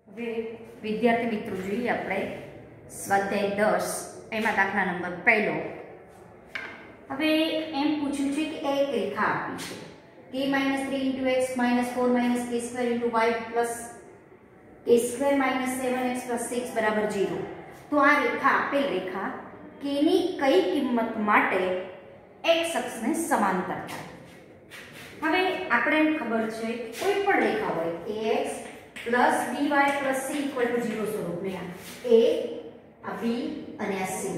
હવે વિદ્યાર્થી મિત્રો જોઈએ આપણે સ્વાધ્યાય 10 એમાં દાખલા નંબર પહેલો. હવે એમ પૂછ્યું છે કે એક રેખા આપી છે k - 3 × x - 4 - k² × y plus k² - 7x + 6 = 0. તો આ રેખા આપેલ રેખા k ની કઈ કિંમત માટે x અક્ષને સમાંતર થાય? હવે આપણે ખબર છે કે કોઈ પણ રેખા હોય ax + by + c = 0 સ્વરૂપની, આ b અને આ c,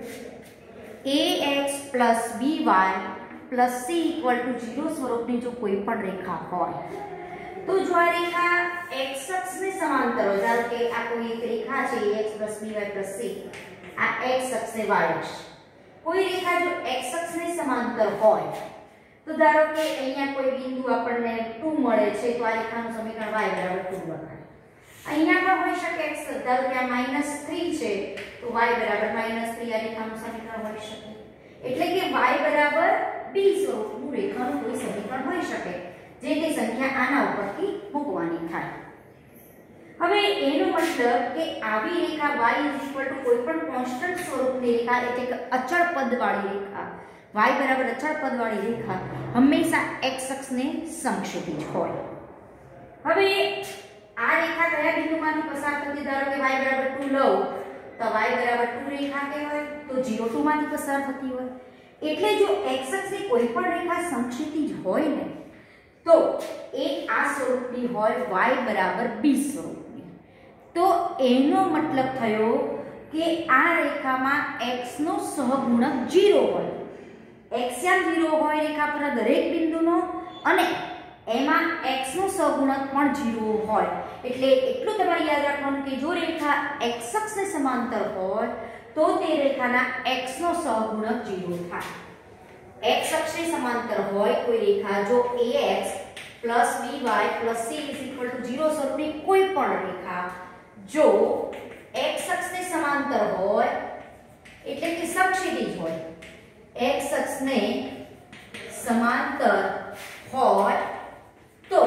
ax + by + c = 0 સ્વરૂપની જો કોઈ પણ રેખા હોય તો જો આ રેખા x અક્ષને સમાંતર હોય, ધારો કે આ કોઈ એક રેખા છે ax + by + c, આ x અક્ષ છે y અક્ષ, કોઈ રેખા જો x અક્ષને સમાંતર હોય તો ધારો કે અહીંયા કોઈ બિંદુ આપણને 2 મળે છે તો આ રેખાનું સમીકરણ y = 2 લખાય. અહીંયા પણ હોઈ શકે x, ધારો કે આ -3 છે તો y = -3 આ રેખાનું સમીકરણ હોઈ શકે. એટલે કે y = b સ્વરૂપનું રેખાનું કોઈ સમીકરણ હોઈ શકે જે તે સંખ્યા આના ઉપરથી મૂકવાની થાય. હવે એનો મતલબ કે આવી રેખા y કોઈ પણ કોન્સ્ટન્ટ સ્વરૂપની રેખા એટલે કે અચળ પદવાળી રેખા, y = અચળ પદવાળી રેખા હંમેશા x અક્ષને સમક્ષિતિજ હોય. હવે આ રેખા કયા બિંદુમાંથી પસાર થતી? ધારો કે y = 2 લઉં તો y = 2 રેખા કહેવાય, તો 0 2 માંથી પસાર થતી હોય. એટલે જો x અક્ષની કોઈ પણ રેખા સમક્ષિતિજ હોય ને તો એ આ સ્વરૂપની હોય, y = b સ્વરૂપની. તો એનો મતલબ થયો કે આ રેખામાં x નો સહગુણક 0 હોય. x યામ 0 હોય રેખા પર દરેક બિંદુનો, અને એમાં x નો સહગુણક પણ 0 હોય. એટલે એટલું તમારે યાદ રાખવાનું કે જો રેખા x અક્ષને સમાંતર હોય તો તે રેખાના x નો સહગુણક 0 થાય. x અક્ષને સમાંતર હોય કોઈ રેખા જો ax + by + c = 0 સ્વરૂપની કોઈ પણ રેખા જો x અક્ષને સમાંતર હોય એટલે કે સમક્ષિતિજ હોય, x અક્ષને સમાંતર હોય તો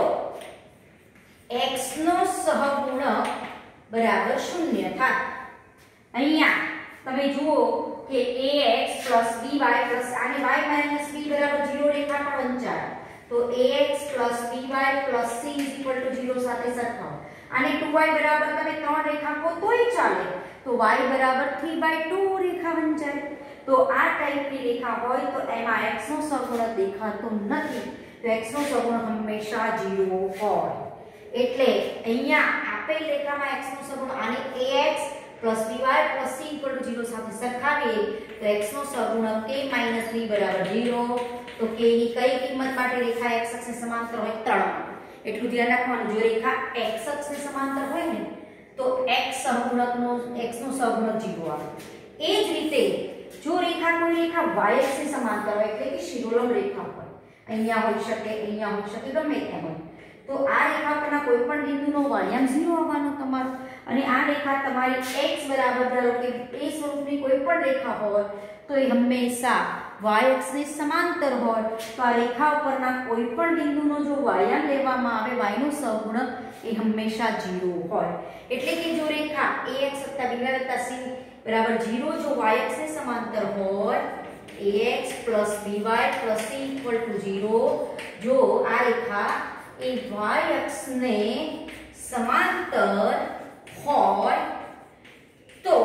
x નો સહગુણક બરાબર 0 થાય. અહીંયા તમે જુઓ કે ax + by આને y - b = 0 રેખા પર વંચાય તો ax + by + c = 0 સાથે સરખાવો. આને 2y બરાબર તમે 3 રેખા કો તોય ચાલે, તો y = 3/2 રેખા વંચાય. તો આ ટાઈપની રેખા હોય તો એમાં x નો સહગુણક દેખાતો નથી, તો x નો સહગુણક હંમેશા 0 હોય. એટલે અહીંયા આપેલ રેખામાં x નો સહગુણક આને ax + by + c = 0 સાથે સરખાવીએ તો x નો સહગુણક k - b = 0. તો k ની કઈ કિંમત માટે રેખા x અક્ષને સમાંતર હોય? 3 માટે. એટલું ધ્યાન રાખવાનું, જો રેખા x અક્ષને સમાંતર હોય ને તો x નો સહગુણક 0 આવે. એ જ રીતે જો રેખા કોઈ રેખા y અક્ષને સમાંતર હોય એટલે કે શિરોલંબ રેખા હોય, અહીંયા હોઈ શકે, અહીંયા હોઈ શકે, ગમે ત્યાં હોય, તો આ રેખા પરના કોઈ પણ બિંદુનો y 0 આવવાનો તમારો. અને આ રેખા તમારી x બરાબર ધારો કે a સ્વરૂપની કોઈ પણ રેખા હોય તો એ હંમેશા y અક્ષને સમાંતર હોય, તો આ રેખા ઉપરના કોઈ પણ બિંદુનો જો y લેવામાં આવે y નો સહગુણક એ હંમેશા 0 હોય. એટલે કે જો રેખા ax + by + c = 0 જો y અક્ષને સમાંતર હોય, ax + by + c = 0 જો આ રેખા એ y અક્ષને સમાંતર હોય તો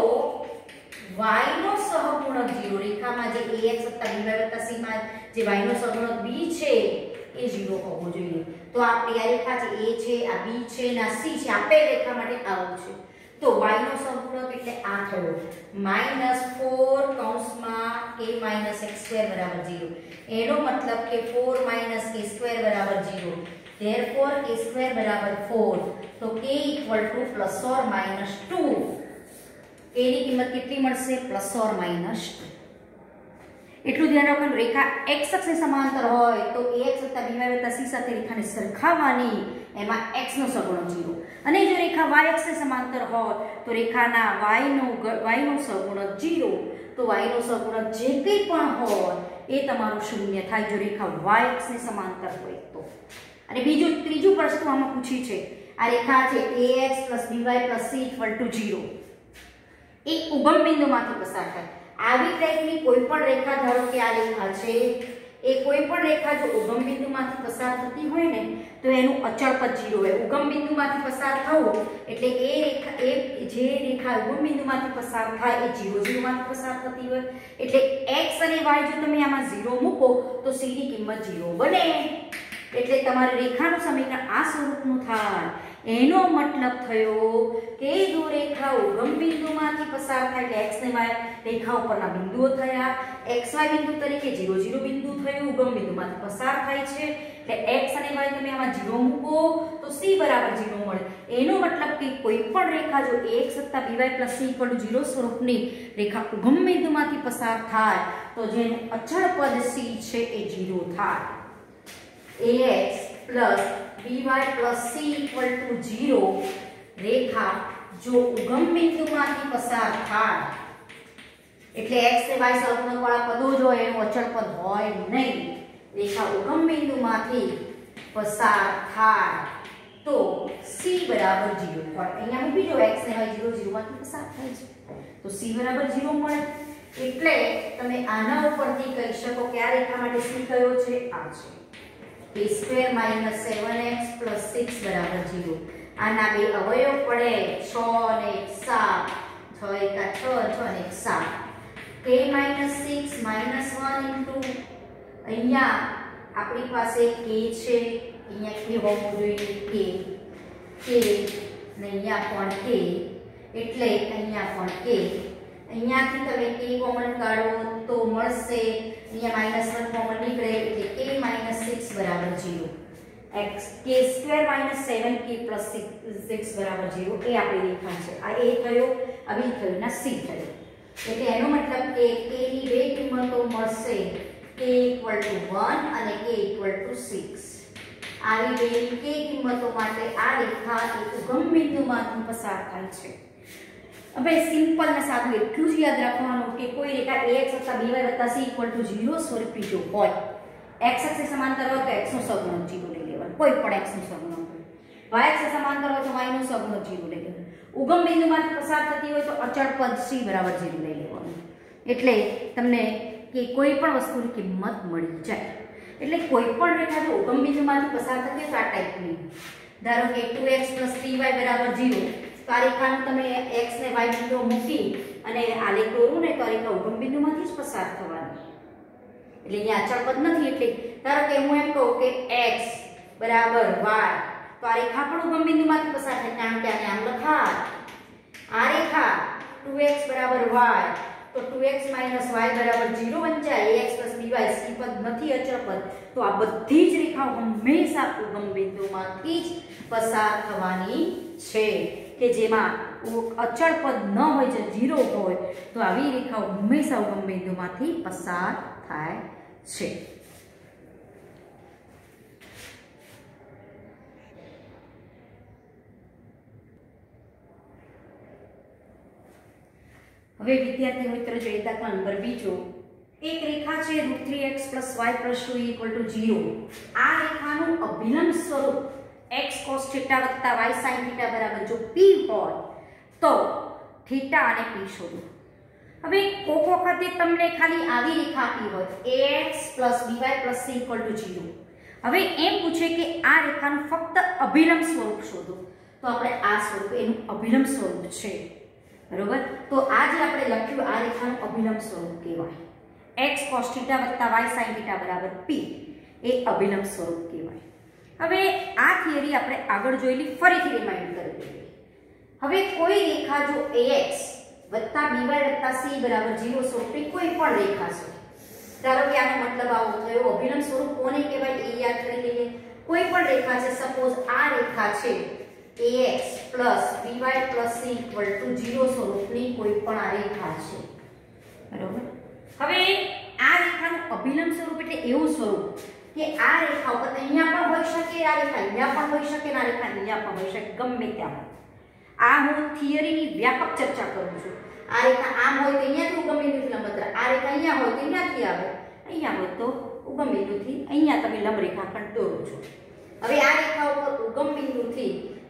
y નો સહગુણક 0, રેખામાં જે ax + by + c માં જે y નો સહગુણક b છે એ 0 હોવો જોઈએ. તો આપણી આ રેખા છે a છે, આ b છે અને આ c છે, આપેલ રેખા માટે આવું છે. તો y નો સહગુણક એટલે આ થયો -4 કૌંસમાં k - x² = 0. એનો મતલબ કે 4 - k² = 0. therefore k² = 4. તો k = ±2. k ની કિંમત કેટલી મળશે? ±2. એટલું ધ્યાન રાખવાનું, રેખા x અક્ષને સમાંતર હોય તો ax + by + c સાથે રેખાને સરખાવવાની, એમાં x નો સહગુણક 0. અને જો રેખા y અક્ષને સમાંતર હોય તો રેખાના y નો સહગુણક 0. તો y નો સહગુણક જે કંઈ પણ હોય એ તમારું 0 થાય જો રેખા y અક્ષને સમાંતર હોય તો. અને ત્રીજું પ્રશ્ન આમાં પૂછી છે આ રેખા છે ax + by + c = 0 એ ઉગમ બિંદુમાંથી પસાર થાય. આવી ટાઈપની કોઈ પણ રેખા, ધારો કે આ રેખા છે, એ કોઈ પણ રેખા જો ઉગમ બિંદુમાંથી પસાર થતી હોય ને તો એનું અચળ પદ 0 હોય. ઉગમ બિંદુમાંથી પસાર થવું એટલે એ રેખા, એ જે રેખા ઉગમ બિંદુમાંથી પસાર થાય એ 0 0 માંથી પસાર થતી હોય. એટલે x અને y જો તમે આમાં 0 મૂકો તો c ની કિંમત 0 બને. એટલે તમારી રેખાનું સમીકરણ આ સ્વરૂપનું થાય. એનો મતલબ થયો કે જો રેખા ઉગમ બિંદુમાંથી પસાર થાય એટલે x અને y રેખા ઉપરના બિંદુઓ થયા. xy બિંદુ તરીકે 0 0 બિંદુ થયું, ઉગમ બિંદુમાંથી પસાર થાય છે. એટલે x અને y તમે આમાં 0 મૂકો તો c = 0 મળે. એનો મતલબ કે કોઈ પણ રેખા જો ax + by + c = 0 સ્વરૂપની રેખા ઉગમ બિંદુમાંથી પસાર થાય તો જેનું અચળ પદ c છે એ 0 થાય. ax + by + c = 0 રેખા જો ઉગમ બિંદુમાંથી પસાર થાય એટલે x અને y સહગુણકવાળા પદો જો એનું અચળ પદ હોય નહીં. રેખા ઉગમ બિંદુમાંથી પસાર થાય તો c = 0 હોય. અહીંયા મૂકી જો x અને y 0 0 માંથી પસાર થાય છે તો c = 0 મળે. એટલે તમે આના ઉપરથી કહી શકો કે આ રેખા માટે c કયો છે? આ છે a² - 7x + 6 = 0. આના બે અવયવ પડે 6 અને 7. 6 × 6 6 અને 7. k - 6 -1 into અહીંયા આપણી પાસે k છે, અહીંયા k હોવું જોઈએ, k ને અહીંયા પણ k, એટલે અહીંયા પણ k. અહીંયાથી તમે k કોમન કાઢો તો મળશે અહીંયા -1 કોમન નીકળે એટલે k - 6 = 0. k² - 7k + 6 = 0 એ આપણી રેખા છે. આ a થયો, આ b થયો, ના c થયો. એટલે એનો મતલબ કે k ની બે કિંમતો મળશે, k = 1 અને k = 6. આવી બે k કિંમતો માટે આ રેખા એક ઉગમ બિંદુમાંથી પસાર થાય છે. હવે સિમ્પલ ને સાદું એટલું જ યાદ રાખવાનું કે કોઈ રેખા ax + by + c = 0 સ્વરૂપી જો હોય, x અક્ષને સમાંતર હોય તો x નો સહગુણક 0 લઈ લેવાનો, કોઈ પણ x નો સહગુણક હોય. y અક્ષને સમાંતર હોય તો y નો સહગુણક 0 લઈ લેવાનો. ઉગમ બિંદુમાંથી પસાર થતી હોય તો અચળ પદ c = 0 લઈ લેવાનું. એટલે તમને કે કોઈ પણ વસ્તુની કિંમત મળી જાય. એટલે કોઈ પણ રેખા જો ઉગમ બિંદુમાંથી પસાર થતી હોય તો આ ટાઈપની, ધારો કે 2x + 3y = 0, તો આ રેખાનું તમે x ને y બિંદુઓ મૂકી અને આલેખ દોરો ને તો આ રેખા ઉગમ બિંદુમાંથી જ પસાર થવાની. એટલે અહીંયા અચળ પદ નથી. એટલે ધારો કે હું એમ કહું કે x = y, તો આ રેખા પણ ઉગમ બિંદુમાંથી પસાર થાય, કારણ કે આને આમ લખાય. આ રેખા 2x = y તો 2x - y = 0 વંચાય. ax + by c પદ નથી, અચળ પદ. તો આ બધી જ રેખાઓ હંમેશા ઉગમ બિંદુમાંથી જ પસાર થવાની છે, કે જેમાં અચળ પદ ન હોય, જે 0 હોય, તો આવી રેખાઓ હંમેશા ઉગમ બિંદુમાંથી પસાર થાય છે. હવે વિદ્યાર્થી મિત્રો જોઈએ દાખલા નંબર બીજો. એક રેખા છે √3x + y + 2 = 0. આ રેખાનું અભિલંબ સ્વરૂપ x cos θ + y sin θ = જો p હોય તો θ અને p શોધો. હવે કોક વખતે તમને ખાલી આવી રેખા આપી હોય ax + by + c = 0. હવે એમ પૂછે કે આ રેખાનું ફક્ત અભિલંબ સ્વરૂપ શોધો. તો આપણે આ સ્વરૂપ એનું અભિલંબ સ્વરૂપ છે, બરોબર. તો આ જે આપણે લખ્યું આ રેખાનું અભિલંબ સ્વરૂપ કહેવાય. x cos θ + y sin θ = p એ અભિલંબ સ્વરૂપ કહેવાય. હવે આ થિયરી આપણે આગળ જોયેલી ફરીથી રિમાઇન્ડ કરી દઈએ. હવે કોઈ રેખા જો ax + by + c = 0 સ્વરૂપની કોઈ પણ રેખા છે, ધારો કે આનો મતલબ આવો થયો. અભિલંબ સ્વરૂપ કોને કહેવાય એ યાદ કરી લઈએ. કોઈ પણ રેખા છે, સપોઝ આ રેખા છે ax + by + c = 0 સ્વરૂપની કોઈ પણ આ રેખા છે, બરોબર. હવે આ રેખાનું અભિલંબ સ્વરૂપ એટલે એવું સ્વરૂપ કે આ રેખા ઉપર અહીંયા પણ હોઈ શકે, આ રેખા અહીંયા પણ હોઈ શકે, આ રેખા અહીંયા પણ હોઈ શકે, ગમે ત્યાં. આ હું થિયરીની વ્યાપક ચર્ચા કરું છું. આ રેખા આમ હોય તો અહીંયાથી ઉગમ બિંદુથી લંબ અંતર, આ રેખા અહીંયા હોય તો અહીંયાથી આવે, અહીંયા હોય તો ઉગમ બિંદુથી અહીંયા તમે લંબ રેખાખંડ દોરો છો. હવે આ રેખા ઉપર ઉગમ બિંદુથી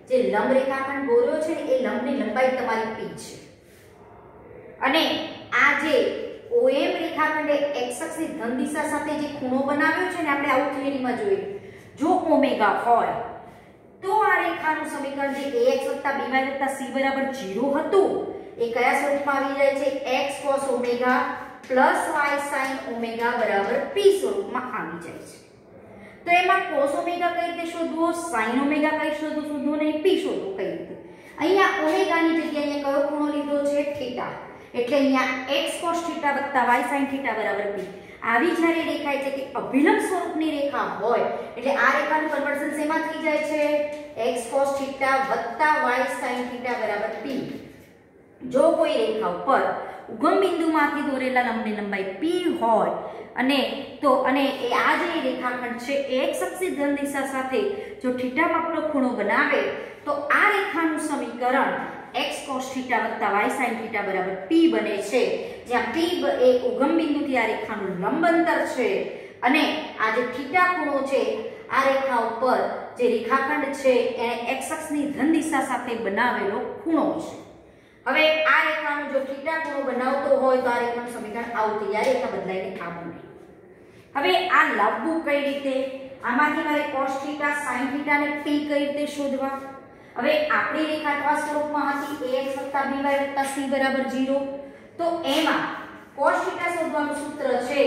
જે લંબ રેખાખંડ દોર્યો છે ને એ લંબની લંબાઈ તમારી p છે અને આ જે OM રેખાખંડે x અક્ષની ધન દિશા સાથે જે ખૂણો બનાવ્યો છે ને આપણે આઉટ થિયરીમાં જોયું જો ઓમેગા હોય તો આ રેખાનું સમીકરણ જે ax by c બરાબર 0 હતું એ કયા સ્વરૂપમાં આવી જાય છે x cos omega plus y sin omega બરાબર p સ્વરૂપમાં આવી જાય છે તો એમાં cos ઓમેગા કઈ રીતે શોધવો sin ઓમેગા કઈ શોધવો નહીં p શોધવો કઈ રીતે અહીંયા ઓમેગાની જગ્યાએ કયો ખૂણો લીધો છે થીટા એટલે અહીંયા x cos theta y sin theta બરાબર p આવી જ્યારે દેખાય છે કે અભિલંબ સ્વરૂપની રેખા હોય એટલે આ રેખાનું કન્વર્ઝન શેમાં થઈ જાય છે x cos theta y sin theta બરાબર p જો કોઈ રેખા ઉપર ઉગમ બિંદુમાંથી દોરેલા લંબની લંબાઈ p હોય અને એ આ જે રેખાખંડ છે x અક્ષની ધન દિશા સાથે જો થીટા માપનો ખૂણો બનાવે તો આ રેખાનું સમીકરણ x cos theta y sin theta બરાબર p બને છે જ્યાં p એ ઉગમ બિંદુથી આ રેખાનું લંબ અંતર છે અને આ જે થીટા ખૂણો છે આ રેખા ઉપર જે રેખાખંડ છે એને x અક્ષની ધન દિશા સાથે બનાવેલો ખૂણો છે હવે આ રેખાનો જો થીટા ખૂણો બનાવતો હોય તો આ રેખાનું સમીકરણ આવું થઈ જાય રેખા બદલાઈને આ બને હવે આ લાવવું કઈ રીતે આમાંથી મારે cos થીટા sin થીટા ને p કઈ રીતે શોધવા હવે આપણી રેખા તો આ સ્વરૂપમાં હતી ax by c બરાબર 0 તો એમાં cos થીટા શોધવાનું સૂત્ર છે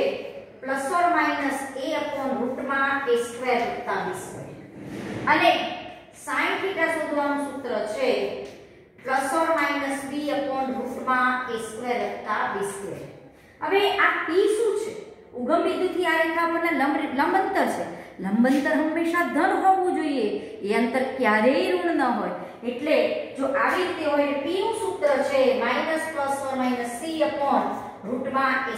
±a/√a² અને sin થીટા શોધવાનું સૂત્ર છે ±b/√a²+b². હવે આ p શું છે ઉગમ બિંદુથી આ રેખા પરના લંબ અંતર છે લંબ અંતર હંમેશા ધન હોવું જોઈએ એ અંતર ક્યારેય ઋણ ન હોય એટલે જો આવી રીતે હોય p નું સૂત્ર છે -±c/√a²+b²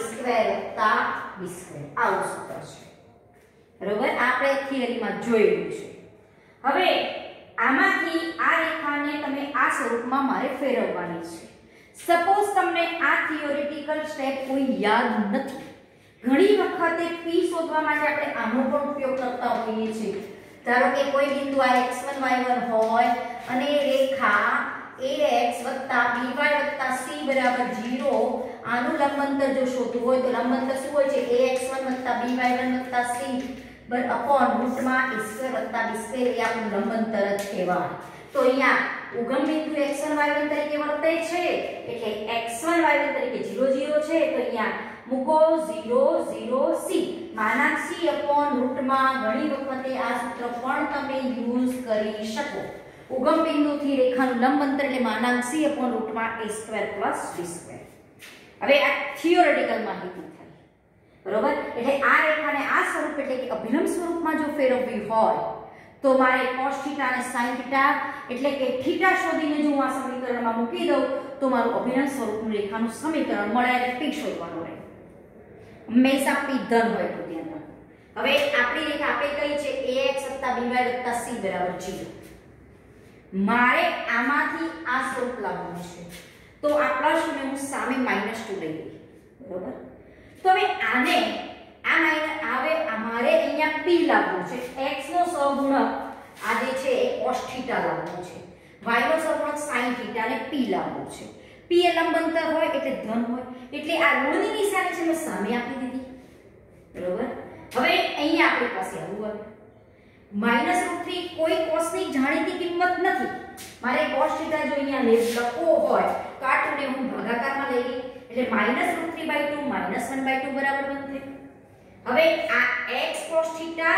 આવું સૂત્ર છે બરોબર આપણે થિયરીમાં જોયેલું છે હવે આમાંથી આ રેખાને તમે આ સ્વરૂપમાં મારે ફેરવવાની છે સપોઝ તમને આ થિયોરેટિકલ સ્ટેપ કોઈ યાદ નથી ઘણી વખતે p શોધવા માટે આપણે આનો પણ ઉપયોગ કરતા હોઈએ છીએ ધારો કે કોઈ બિંદુ આ x1 y1 હોય અને રેખા ax by c બરાબર 0 આનું લંબ અંતર જો શોધવું હોય તો લંબ અંતર શું હોય છે ax1 by1 c √a²+b² એ આપણું લંબ અંતર જ કહેવાય તો અહીંયા ઉગમ બિંદુ x1 y1 તરીકે વર્તે છે એટલે x1 y1 તરીકે 0 0 છે તો અહીંયા મૂકો 0 0 c -c/√માં ઘણી વખતે આ સૂત્ર પણ તમે યુઝ કરી શકો ઉગમ બિંદુથી રેખાનું લંબ અંતર એટલે -c/√a²+b². હવે આ થિયોરેટિકલ માહિતી થઈ બરોબર એટલે આ રેખાને આ સ્વરૂપ એટલે કે અભિલંબ સ્વરૂપમાં જો ફેરવવી હોય તો મારે cos થીટા અને sin થીટા એટલે કે થીટા શોધીને જો હું આ સમીકરણમાં મૂકી દઉં તો મારું અભિલંબ સ્વરૂપનું રેખાનું સમીકરણ મળે એટલે p શોધવાનું રહે હંમેશા p ધન હોય તો ધ્યાન હવે આપણી રેખા આપે કઈ છે ax by c બરાબર 0 મારે આમાંથી આ સ્વરૂપ લાવવાનું છે તો આ પ્લસ ને હું સામે -2 લઈ લઈ બરોબર તો હવે આને આ માઈનસ આવે અમારે અહીંયા p લાવવું છે x નો સહગુણક આ જે છે એ cos થીટા લાવવું છે y નો સહગુણક sin થીટા ને p લાવવું છે p એ લંબ અંતર હોય એટલે ધન હોય એટલે આ ઋણની નિશાની છે મેં સામે આપી દીધી બરોબર હવે અહીંયા આપણી પાસે આવું હોય -√3 કોઈ cos ની જાણીતી કિંમત નથી મારે cos થીટા જો અહીંયા લખવો હોય તો આ ટુને હું ભાગાકારમાં લઈ ગઈ એટલે -√3/2 -1/2 બરાબર બનશે હવે આ x cos theta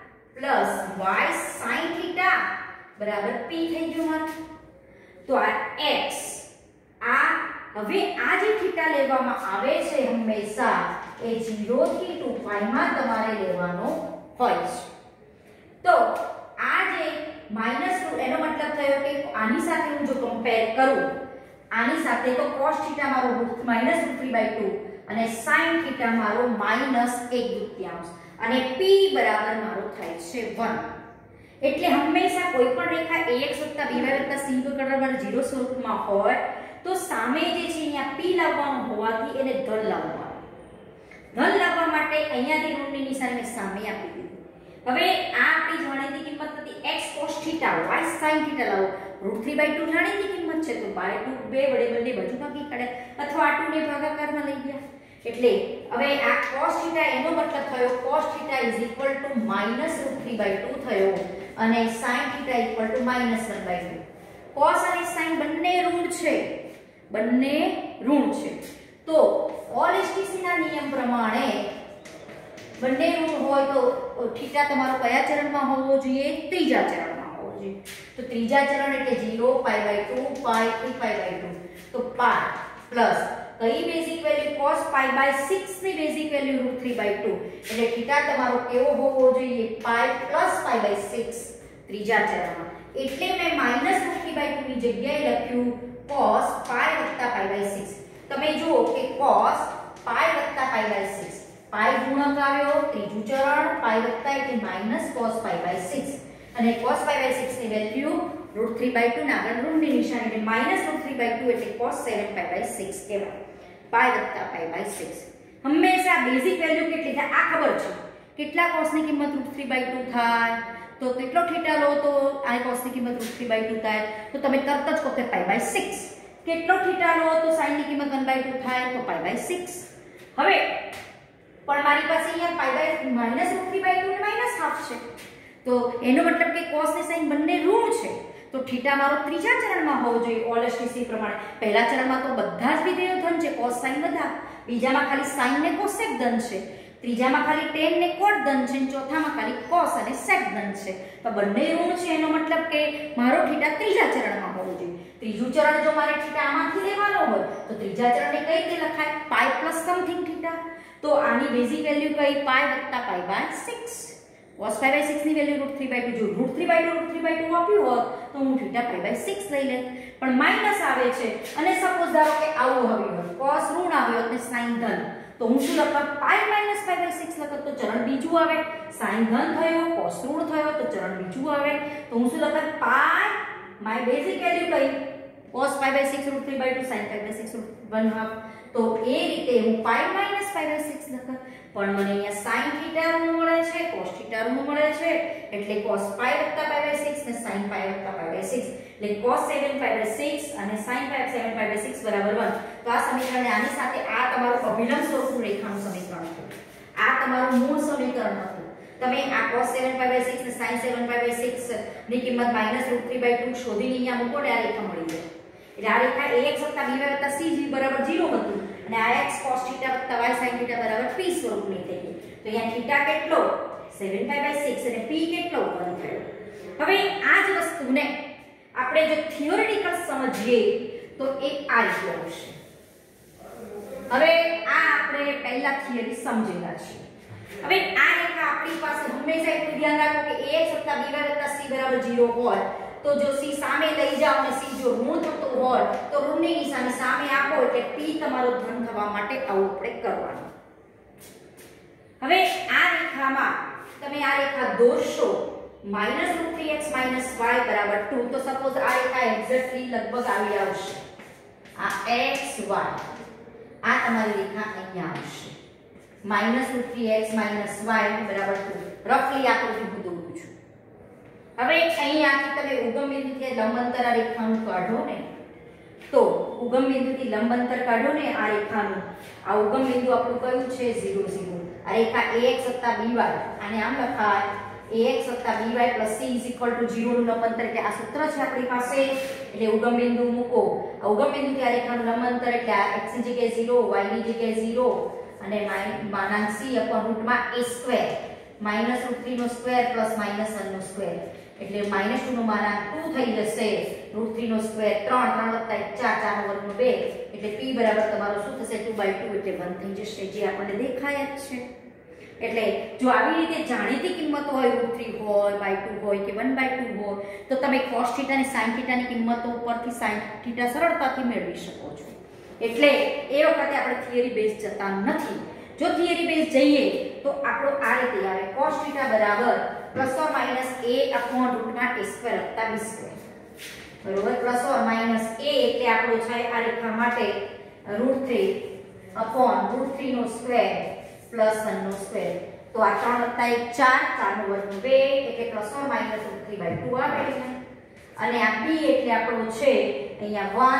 y sin theta બરાબર p થઈ ગયું મારું તો આ x આ હવે આ જે થીટા લેવામાં આવે છે હંમેશા એ 0 થી 2π માં તમારે લેવાનો હોય છે તો આ જે -2 એનો મતલબ થયો કે આની સાથે હું જો કમ્પેર કરું આની સાથે તો cos થીટા મારો -√3/2 અને sin થીટા મારો -1/2 અને p બરાબર મારો થાય છે 1 એટલે હંમેશા કોઈ પણ રેખા ax by c બરાબર 0 સ્વરૂપમાં હોય તો સામે જે છે અહીંયા p લાવવાનું હોવાથી એને ધન લાવવાનું ધન લાવવા માટે અહીંયાથી ઋણની નિશાની સામે આપી દીધી હવે આ આપણી જાણીતી કિંમત હતી x cos θ y sin θ લાવો √3/2 જાણીતી કિંમત છે તો બાય 2 બે વડે બંને બાજુ ભાગી કાઢે અથવા આ 2 ને ભાગાકારમાં લઈ ગયા એટલે હવે આ cos θ એનો મતલબ થયો cos θ -√3/2 થયો અને sin θ -1/2 cos અને sin બંને ઋણ છે તો OLSTC ના નિયમ પ્રમાણે બંને ઋણ હોય તો θ તમારો કયા ચરણમાં હોવો જોઈએ ત્રીજા ચરણમાં હોવો જોઈએ તો ત્રીજા ચરણ એટલે 0 π/2 π 3π/2 તો π પ્લસ કઈ બેઝિક વેલ્યુ cos π/6 ની બેઝિક વેલ્યુ √3/2 એટલે θ તમારો કેવો હોવો જોઈએ π + π/6 ત્રીજા ચરણમાં એટલે મેં -√3/2 ની જગ્યાએ લખ્યું cos π + π/6 તમે જુઓ કે cos π + π/6 π ગુણક આવ્યો ત્રીજું ચરણ π વત્તા એટલે -cos π/6 અને cos π/6 ની વેલ્યુ √3/2 ના આગળ ઋણની નિશાની એટલે -√3/2 એટલે cos 7π/6 કહેવાય π + π/6 હંમેશા બેઝિક વેલ્યુ કેટલી થાય આ ખબર છે કેટલા cos ની કિંમત √3/2 થાય તો કેટલો થીટા લો તો આ cos ની કિંમત √3/2 થાય તો તમે તરત જ કહો કે π/6 કેટલો થીટા લો તો sin ની કિંમત 1/2 થાય તો π/6 હવે પણ મારી પાસે અહીંયા -√3/2 ને -½ છે તો એનો મતલબ કે cos ને sin બંને ઋણ છે તો θ મારો ત્રીજા ચરણમાં હોવો જોઈએ OLSTC પ્રમાણે પહેલા ચરણમાં તો બધા જ વિધેયો ધન છે cos sin બધા બીજામાં ખાલી sin ને cosec ધન છે ત્રીજામાં ખાલી tan ને cot ધન છે અને ચોથામાં ખાલી cos અને sec ધન છે તો બંને ઋણ છે એનો મતલબ કે મારો θ ત્રીજા ચરણમાં હોવો જોઈએ ત્રીજું ચરણ જો મારે θ આમાંથી લેવાનો હોય તો ત્રીજા ચરણને કઈ રીતે લખાય π + સમથિંગ θ તો આની બેઝિક વેલ્યુ કઈ π + π/6 cos π/6 ની વેલ્યુ √3/2 જો √3/2 આપ્યું હોત તો હું θ π/6 લઈ લેત પણ માઈનસ આવે છે અને સપોઝ ધારો કે આવું આવ્યું હોત cos ઋણ આવ્યો અને sin ધન તો હું શું લખત π - π/6 લખત તો ચરણ બીજું આવે sin ધન થયો cos ઋણ થયો તો ચરણ બીજું આવે તો હું શું લખત π માય બેઝિક વેલ્યુ કઈ cos π/6 √3/2 sin π/6 1/2 તો એ રીતે હું π - π/6 લખત પણ મને અહીંયા sin θ ઋણ મળે છે cos θ ઋણ મળે છે એટલે cos π + π/6 ને sin π + π/6 એટલે cos 7π/6 અને sin 7π/6 = 1 તો આ સમીકરણને આની સાથે આ તમારું અભિલંબ સ્વરૂપનું રેખાનું સમીકરણ હતું આ તમારું મૂળ સમીકરણ હતું તમે આ cos 7π/6 ને sin 7π/6 ની કિંમત -√3/2 શોધીને અહીંયા મૂકો ને આ રેખા મળી જાય એટલે આ રેખા ax + by + cg = 0 હતું અને આ x cos θ + y sin θ = p સ્વરૂપની થઈ ગઈ તો અહીંયા θ કેટલો 7π/6 અને p કેટલો 1 થયો હવે આ જ વસ્તુને આપણે જો થિયોરેટિકલ સમજીએ તો એ આ રીતે આવશે હવે આ આપણે પહેલા થિયરી સમજેલા છે હવે આ રેખા આપણી પાસે હંમેશા એટલું ધ્યાન રાખો કે ax + by + c = 0 હોય તો જો c સામે લઈ જાઓ અને c જો ઋણ થતો હોય તો ઋણની નિશાની સામે આપો એટલે p તમારો ધન થવા માટે આવું આપણે કરવાનું હવે આ રેખામાં તમે આ રેખા દોરશો -√3x - y = 2 તો સપોઝ આ રેખા એક્ઝેક્ટલી લગભગ આવી આવશે આ x y આ તમારી રેખા અહીંયા આવશે -√3x - y = 2 રફલી આકૃતિ હું દોરું છું હવે અહીંયાથી તમે ઉગમ બિંદુથી લંબ અંતર આ રેખાનું કાઢો ને તો ઉગમ બિંદુથી લંબ અંતર કાઢો ને આ રેખાનું આ ઉગમ બિંદુ આપણું કયું છે 0 0 આ રેખા ax + by આને આમ લખાય ax + by + c = 0 નું લંબ અંતર એટલે આ સૂત્ર છે આપણી પાસે એટલે ઉગમ બિંદુ મૂકો આ ઉગમ બિંદુથી આ રેખાનું લંબ અંતર એટલે આ x ની જગ્યાએ 0 y ની જગ્યાએ 0 અને માનાંક c / √a² -√3 નો સ્ક્વેર + -1 નો સ્ક્વેર એટલે -2 નો માનાંક 2 થઈ જશે √3 નો સ્ક્વેર 3 3 + 4 4 નો વર્ગ 2 એટલે p બરાબર તમારો શું થશે 2/2 એટલે 1 થઈ જશે જે આપણને દેખાય જ છે એટલે જો આવી રીતે જાણીતી કિંમતો હોય √3 હોય /2 હોય કે 1/2 હોય તો તમે cos θ અને sin θ ની કિંમતો ઉપરથી sin θ સરળતાથી મેળવી શકો છો એટલે એ વખતે આપણે થિયરી બેઝ જતા નથી જો થિયરી બેઝ જઈએ તો આપણો આ રીતે આવે cos θ બરાબર ± a / √a² + b² બરોબર ± a એટલે આપણો છે આ રેખા માટે √3 / √3 નો સ્ક્વેર + 1 નો સ્ક્વેર તો આ 3 + 1 4 4 નો વર્ગ 2 એટલે પ્લસ ઓર માઈનસ √3/2 આવે. અને આ b એટલે આપણો છે અહીંયા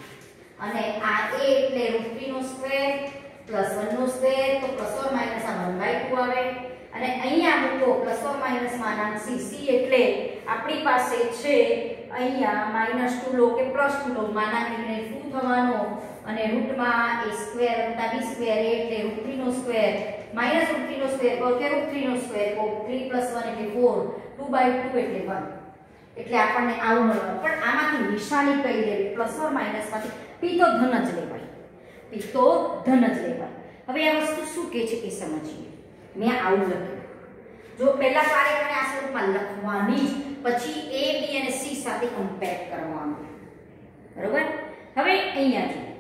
1 અને આ a એટલે √3 નો સ્ક્વેર પ્લસ 1 નો સ્ક્વેર તો પ્લસ ઓર માઈનસ આ 1/2 આવે. અને અહીંયા મૂકો પ્લસ ઓર માઈનસ માં c એટલે આપણી પાસે છે અહીંયા -2 લો કે +2 લો માનાંકને શું થવાનો અને રૂટમાં a સ્ક્વેર + b સ્ક્વેર એટલે √3 નો સ્ક્વેર -√3 નો સ્ક્વેર કે √3 નો સ્ક્વેર તો 3 + 1 એટલે 4 2/2 એટલે 1 એટલે આપણને આવું મળવાનું. પણ આમાંથી નિશાની કઈ લેવી પ્લસ ઓર માઈનસ માંથી p તો ધન જ લેવાય. p તો ધન જ લેવાય. હવે આ વસ્તુ શું કહે છે એ સમજીએ. મેં આવું લખ્યું. જો પહેલા કાર્યને આ સ્વરૂપમાં લખવાની પછી a b અને c સાથે કમ્પેર કરવાનું. બરોબર? હવે અહીંયા જો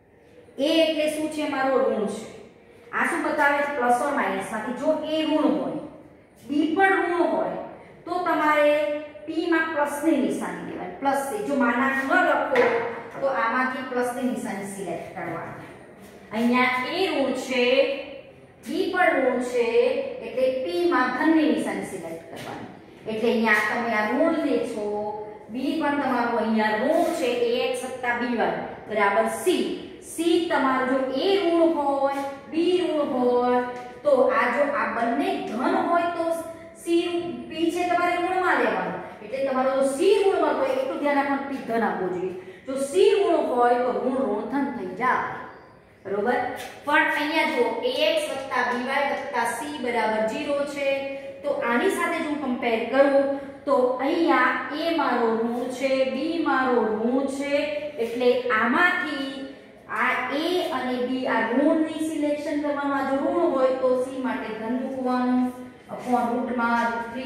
a એટલે શું છે મારો ઋણ છે. આ શું બતાવે છે પ્લસ ઓર માઈનસ માંથી જો a ઋણ હોય b પણ ઋણ હોય તો તમારે p માં પ્લસની નિશાની લેવાની. પ્લસ છે જો માનાંક ન લખો તો આમાંથી પ્લસની નિશાની સિલેક્ટ કરવાની. અહીંયા a ઋણ છે b પણ ઋણ છે એટલે p માં ધનની નિશાની સિલેક્ટ કરવાની. એટલે અહીંયા તમે આ ઋણ લે છો b પણ તમારો અહીંયા ઋણ છે ax + by બરાબર c. c તમારો જો a ઋણ હોય b ઋણ હોય તો આ જો આ બંને ધન હોય તો c p છે તમારે ઋણમાં લેવાનું. એટલે તમારો જો c ઋણમાં હોય એટલું ધ્યાન રાખવાનું p ધન આપવો જોઈએ. જો c ઋણ હોય તો ઋણ ધન થઈ જાય. બરોબર? પણ અહીંયા જો ax + by + c બરાબર 0 છે તો આની સાથે જો કમ્પેર કરું તો અહીંયા a મારો ઋણ છે b મારો ઋણ છે એટલે આમાંથી આ a અને b આ ઋણની સિલેક્શન કરવાનું. આ જો ઋણ હોય તો c માટે ધન મૂકવાનું અપોન રૂટમાં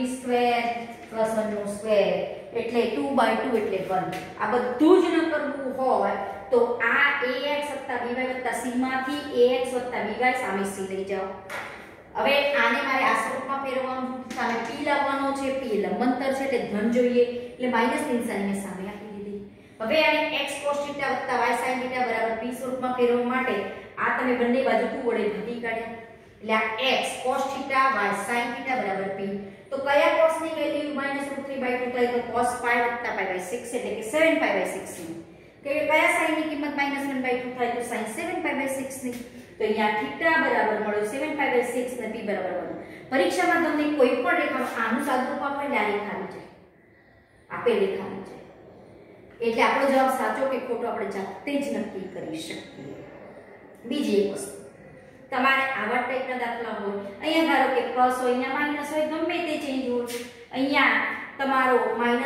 √3² + 1 નો સ્ક્વેર એટલે 2/2 એટલે 1. આ બધું જ ન કરવું હોય તો આ ax + by + c માંથી ax + by સામે c લઈ જાઓ. હવે આને મારે આ સ્વરૂપમાં ફેરવવાનું. સામે p લાવવાનો છે. p લંબંતર છે એટલે ધન જોઈએ એટલે માઈનસ ની નિશાની મેં સામે આપી દીધી. હવે આને x cos θ + y sin θ બરાબર p સ્વરૂપમાં ફેરવવા માટે આ તમે બંને બાજુ 2 વડે ભાગી કાઢ્યા એટલે આ x cos θ y sin θ બરાબર p. તો કયા cos ની વેલ્યુ -√3/2 થાય તો cos π + π/6 એટલે કે 7π/6 ની. કે કયા sin ની કિંમત -1/2 થાય તો sin 7π/6 ની. તો અહીંયા θ બરાબર મળ્યો 7π/6 અને p બરાબર 1. પરીક્ષામાં તમને કોઈ પણ રેખામાં આનું સાદુરૂપ આપે એટલે આ રેખા આવી જાય. આપેલ રેખા આવી જાય. એટલે આપણો જવાબ સાચો કે ખોટો આપણે જાતે જ નક્કી કરી શકીએ. બીજી એક વસ્તુ તમારે આવા ટાઈપના દાખલા હોય અહીંયા ધારો કે પ્લસ હોય અહીંયા માઈનસ હોય ગમે તે ચેન્જ હોય. અહીંયા તમારો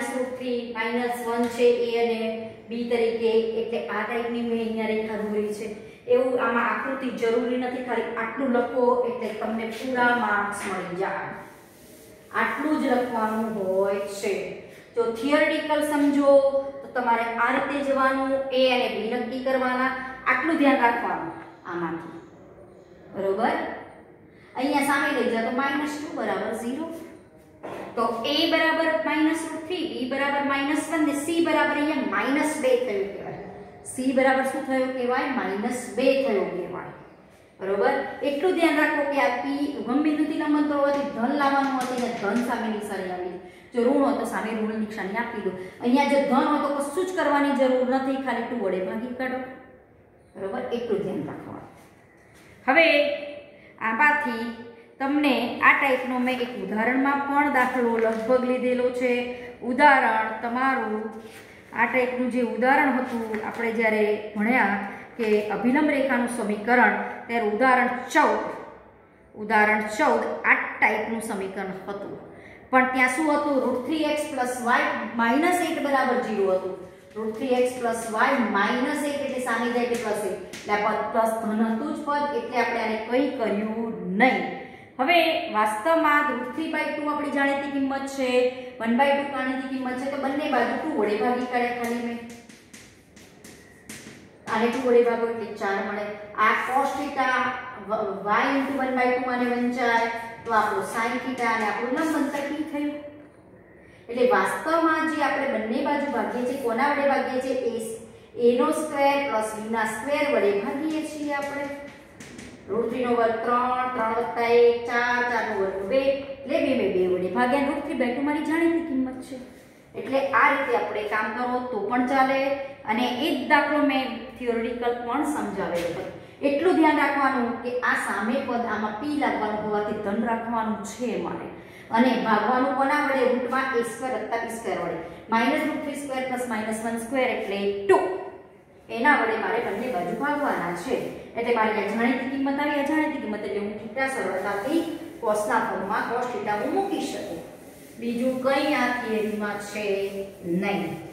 -√3 -1 છે a અને b તરીકે એટલે આ ટાઈપની મેં અહીંયા રેખા દોરી છે. એવું આમાં આકૃતિ જરૂરી નથી. ખાલી આટલું લખો એટલે તમને પૂરા માર્ક્સ મળી જાય. આટલું જ લખવાનું હોય છે. જો થિયરિટિકલ સમજો તો તમારે આ રીતે જવાનું a અને b નક્કી કરવાના. આટલું ધ્યાન રાખવાનું આમાંથી. બરોબર? અહીંયા સામે લઈ જાઓ તો -2 બરાબર 0 તો a બરાબર -√3 b બરાબર -1 ને c બરાબર અહીંયા -2 થયું કહેવાય. c બરાબર શું થયું કહેવાય -2 થયું કહેવાય. બરોબર? એટલું ધ્યાન રાખો કે આ p ઉગમ બિંદુથી લંબંતર હોવાથી ધન લાવવાનું હતું એટલે ધન સામે નિશાની આવી. જો ઋણ હોય તો સામે ઋણ નિશાની આપી દો. અહીંયા જો ધન હોય તો કશું જ કરવાની જરૂર નથી. ખાલી 2 વડે ભાગી કાઢો. બરોબર? એટલું ધ્યાન રાખવાનું. હવે આમાંથી તમને આ ટાઈપનો મેં એક ઉદાહરણમાં પણ દાખલો લગભગ લીધેલો છે. ઉદાહરણ તમારું આ ટાઈપનું જે ઉદાહરણ હતું આપણે જ્યારે ભણ્યા કે અભિલંબ રેખાનું સમીકરણ ત્યારે ઉદાહરણ 14 આ ટાઈપનું સમીકરણ હતું. પણ ત્યાં શું હતું √3x + y -8 બરાબર 0 હતું. √3x + y -8 એટલે સામે જાય કે +1 એટલે આ પદ પ્લસ ધન હતું જ પદ એટલે આપણે આને કંઈ કર્યું નહીં. હવે વાસ્તવમાં √3/2 આપણી જાણીતી કિંમત છે 1/2 જાણીતી કિંમત છે તો બંને બાજુ 2 વડે ભાગી કાઢે. ખાલી મેં આને 2 વડે ભાગો એટલે 4 મળે. આ cos θ y * 1/2 માને વંચાય તો આપણો sin θ અને આપણું લંબંતર p થયું. એટલે વાસ્તવમાં જે આપણે બંને બાજુ ભાગીએ છીએ કોના વડે ભાગીએ છીએ a નો સ્ક્વેર + b ના સ્ક્વેર વડે ભાગીએ છીએ આપણે. √3 નો વર્ગ 3 3 + 1 4 4 નો વર્ગ 2 એટલે 2 મેં 2 વડે ભાગ્યા √3/2 મારી જાણીતી કિંમત છે એટલે આ રીતે આપણે કામ કરો તો પણ ચાલે અને એક દાખલો મેં થિયોરિટિકલ પણ સમજાવેલો હતો એટલું ધ્યાન રાખવાનું કે આ સામે પદ આમાં p લાગવાનું હોવાથી ધન રાખવાનું છે મારે અને ભાગવાનું કોના વડે રૂટમાં a² + b² વડે -√3² + -1² એટલે 2 એના વડે મારે બંને બાજુ ભાગવાના છે એટલે મારી આ જાણીતી કિંમત આવી અજાણીતી કિંમત એટલે હું થીટા સરળતાથી cosના ફોર્મમાં cos θ હું મૂકી શકું બીજું કંઈ આ થિયરીમાં છે નહીં